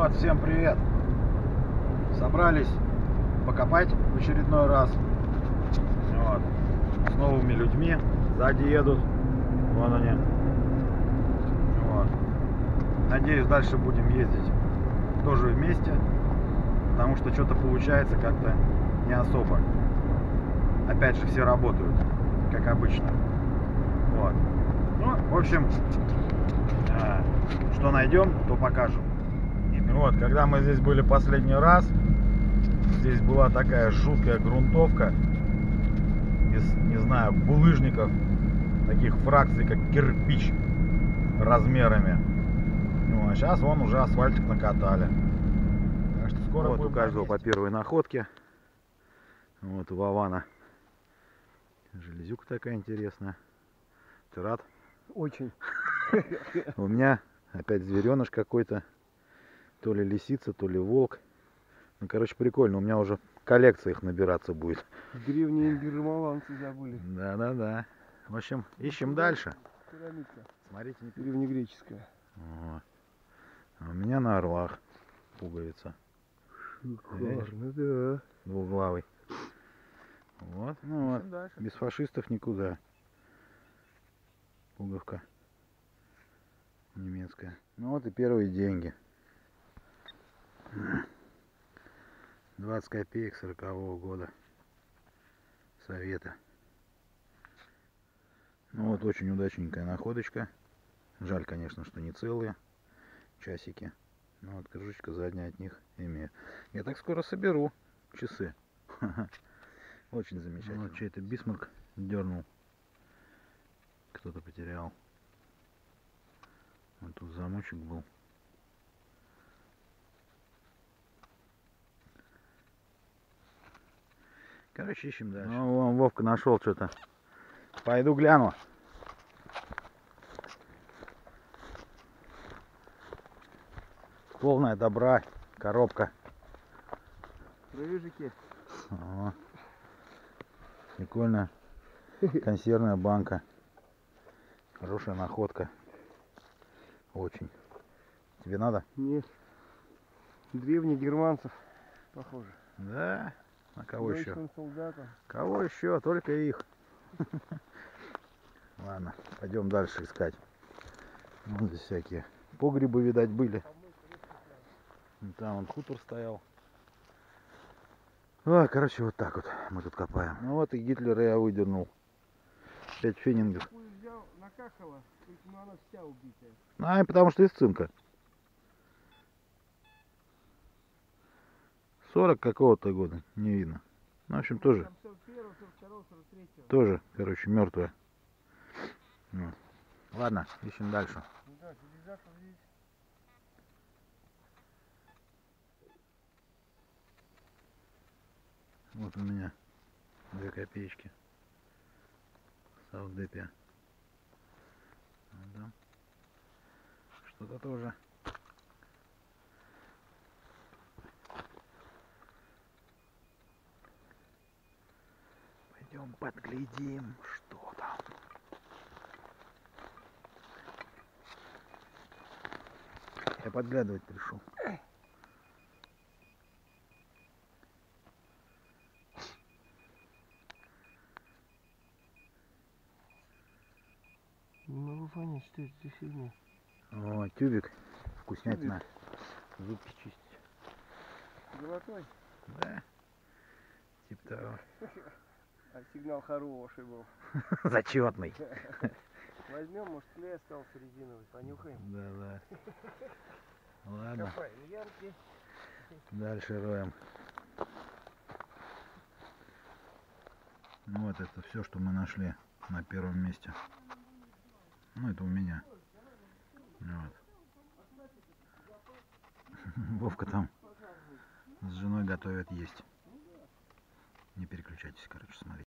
Вот, всем привет. Собрались покопать в очередной раз. Вот. С новыми людьми. Сзади едут. Вон они. Вот. Надеюсь, дальше будем ездить тоже вместе. Потому что что-то получается как-то не особо. Опять же, все работают, как обычно. Вот. Ну, в общем, что найдем, то покажем. Вот, когда мы здесь были последний раз, здесь была такая жуткая грунтовка из, не знаю, булыжников, таких фракций, как кирпич размерами. Ну, а сейчас вон уже асфальтик накатали. Так что скоро вот у каждого по первой находке. Вот у Вована железюка такая интересная. Ты рад? Очень. У меня опять звереныш какой-то. То ли лисица, то ли волк. Ну, короче, прикольно. У меня уже коллекция их набираться будет. Древние гермаланцы забыли. Да. В общем, ищем дальше. Пирамидка. Смотрите, не древнегреческая. Вот. А у меня на орлах пуговица. Шикарно, да. Двуглавый. Вот. Ну вот. Дальше. Без фашистов никуда. Пуговка немецкая. Ну вот и первые деньги. 20 копеек 40-го года. Совета. Ну вот очень удачненькая находочка. Жаль, конечно, что не целые часики. Но вот крышечка задняя от них имею. Я так скоро соберу часы. Очень замечательно. Вот чей-то бисмарк дернул. Кто-то потерял. Вот тут замочек был. Короче, ищем дальше. Ну, вон Вовка нашел что-то. Пойду гляну. Полная добра. Коробка. Рыжики. Ага. Прикольно. Консервная банка. Хорошая находка. Очень. Тебе надо? Нет. Древних германцев. Похоже. Да. А кого еще? Солдатам. Кого еще? Только их. Ладно, пойдем дальше искать. Вот здесь всякие погребы, видать, были. Там он хутор стоял. А, короче, вот так вот мы тут копаем. Ну вот и Гитлера я выдернул. 5 фенингов. Взял, накахала, но она вся убитая. А, потому что из цинка. 40 какого-то года, не видно. Ну, в общем, тоже. 41, 42, 43. Тоже, короче, мертвая. Вот. Ладно, ищем дальше. Да, цивилизатор здесь. Вот у меня 2 копеечки. Саудепия. Да. Что-то тоже. Пойдем подглядим, что там. Я подглядывать пришел. Не могу понять, что это за фигня. О, тюбик. Вкуснятина. Зубки чистить. Золотой? Да. Типа того. А сигнал хороший был. Зачетный. Возьмем, может, клей остался резиновый, понюхаем. Да. Ладно. Копаем ямки. Дальше роем. Вот это все, что мы нашли на первом месте. Ну, это у меня. Вот. Вовка там с женой готовят есть. Не переключайтесь, короче, смотрите.